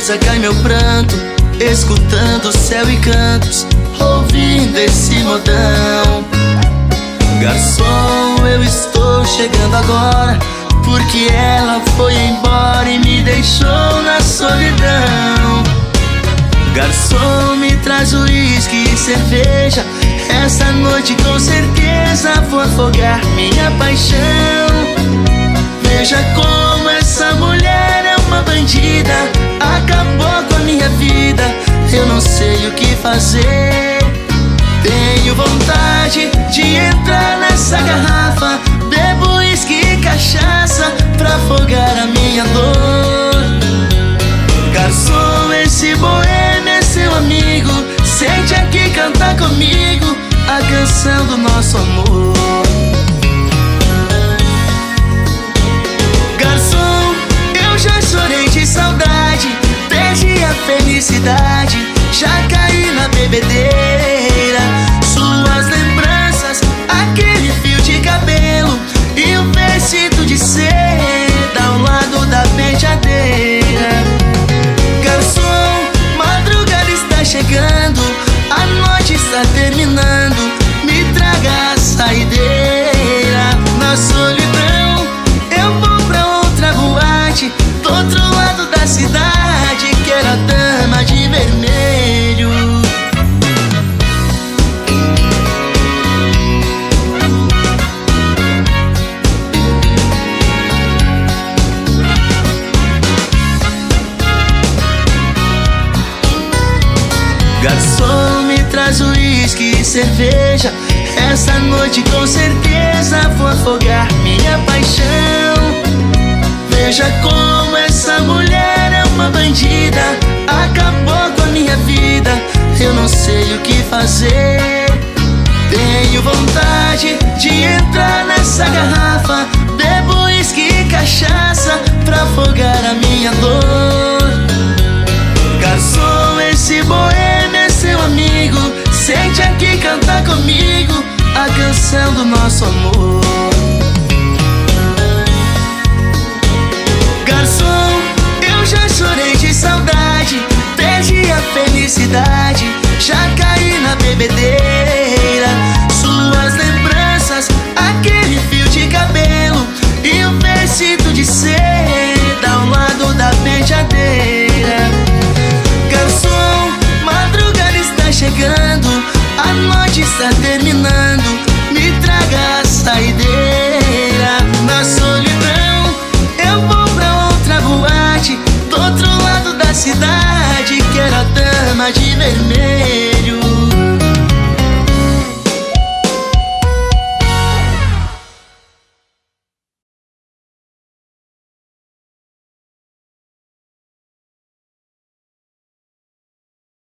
tristeza cai meu pranto, escutando céu e cantos, ouvindo esse modão. Garçom, eu estou chegando agora, porque ela foi embora e me deixou na solidão. Garçom, me traz uísque e cerveja, essa noite com certeza vou afogar minha paixão. Veja como essa mulher é uma bandida, acabou com a minha vida, eu não sei o que fazer. Tenho vontade de entrar nessa garrafa, bebo uísque e cachaça pra afogar a minha dor. Garçom, esse boêmio é seu amigo, sente aqui cantar comigo a canção do nosso amor. Garçom, eu já chorei de saudade, perdi a felicidade, já caí na bebedeira. Suas lembranças, aquele fio de cabelo e o vestido de seda ao lado da penteadeira. Garçom, madrugada está chegando, a noite está terminando, me traga a saideira. Na solidão eu vou pra outra boate, do outro lado da cidade, quero a dama de vermelho. Garçom, me traz uísque e cerveja, essa noite com certeza vou afogar minha paixão. Veja como essa mulher é uma bandida, acabou com a minha vida, eu não sei o que fazer. Tenho vontade de entrar nessa garrafa, bebo uísque e cachaça pra afogar a minha dor. Garçom, esse boêmio é seu amigo, sente aqui cantar comigo a canção do nosso amor. Garçom, eu já chorei de saudade, perdi a felicidade, já caí na bebedeira.